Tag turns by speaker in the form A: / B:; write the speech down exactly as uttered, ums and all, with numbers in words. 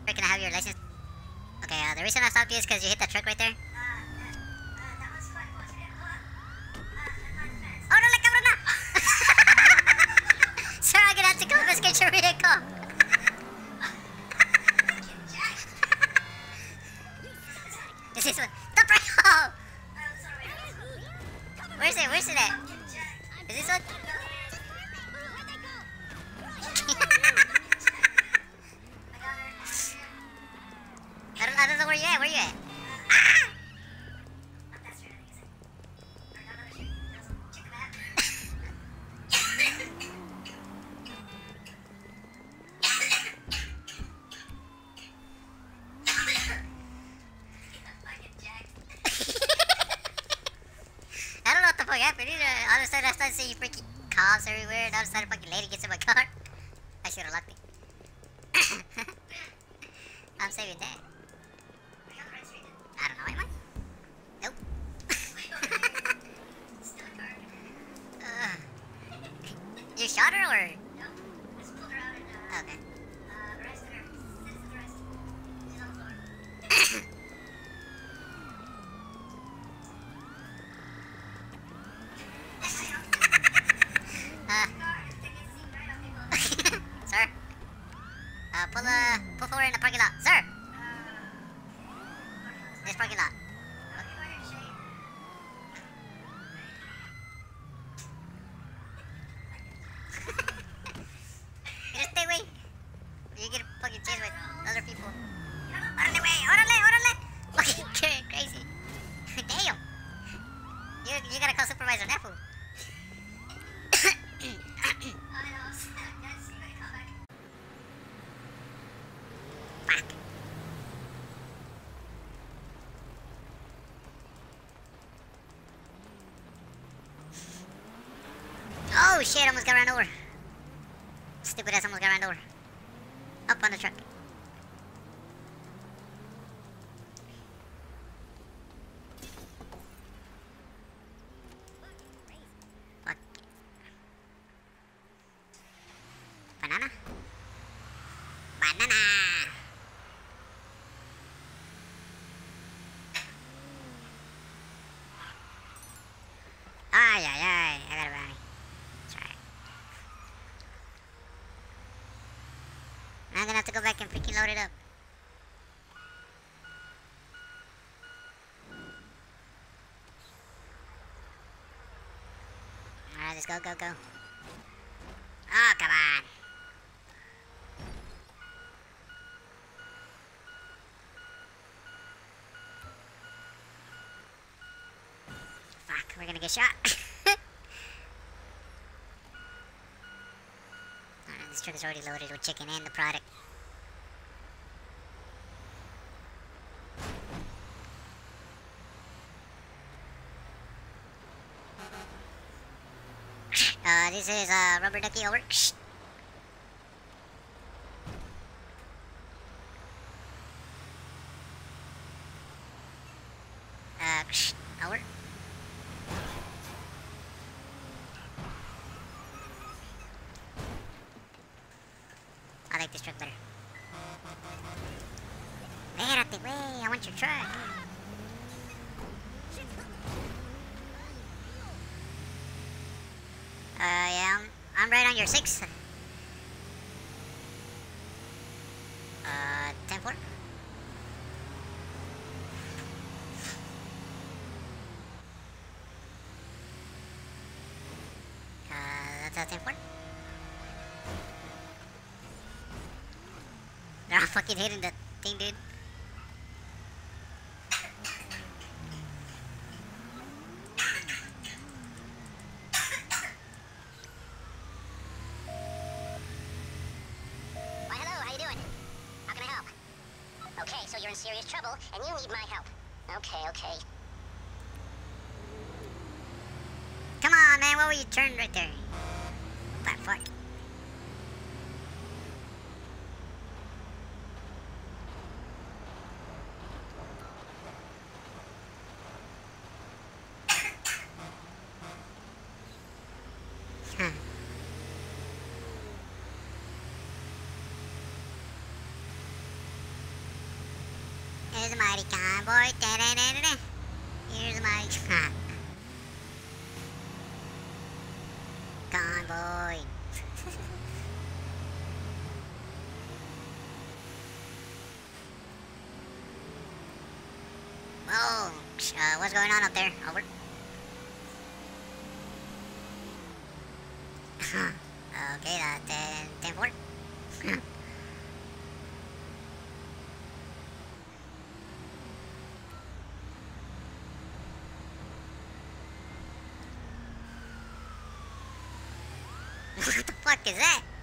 A: Can I have your license? Okay, uh, the reason I stopped you is because you hit that truck right there. Oh no, like cabrón na! Sir, I'm gonna have to confiscate your vehicle. Is this one? Stop right now! Where's it? Where's it at? Is this one? I don't, I don't know where you at. Where you at? Ah! I don't know what the fuck happened either. All of a sudden I started seeing freaking cops everywhere, and all of a sudden a fucking lady gets in my car. I should have locked it. I'm saving that. I don't know, am I? Nope. uh, you shot her or? No. Just pulled her out and, uh, okay. Uh, arrested her. Citizen's arrest. She's on the floor. uh, sir? Uh, pull, uh, pull forward in the parking lot. Sir! This parking lot. You just stay away. You get fucking chased by other people. Órale, wey! Órale, órale! Fucking crazy. Damn! You, you gotta call supervisor that fool. Fuck. Oh shit, I almost got run over. Stupid ass almost got run over. Up on the truck. Fuck. Banana? Banana! Ay, ay, ay, I got it right. That's right. I'm gonna have to go back and freaking load it up. Alright, let's go, go, go. Oh, come on. Fuck, we're gonna get shot. Alright, this truck is already loaded with chicken and the product. Uh, this is, uh, Rubber Ducky over. Uh, over. I like this truck better. Espérate, wey, I want your truck. Uh, yeah, I'm, I'm right on your six. Uh, ten four. Uh, that's a ten four. They're all fucking hitting that thing, dude.
B: Okay, so you're in serious trouble, and you need my help. Okay, okay.
A: Come on, man, what were you turned right there? What the fuck? Huh. Here's a mighty convoy. Da-da-da-da-da. Here's a mighty convoy. Whoa. Uh, what's going on up there? Over. Okay, uh, ten, ten four. What the fuck is that?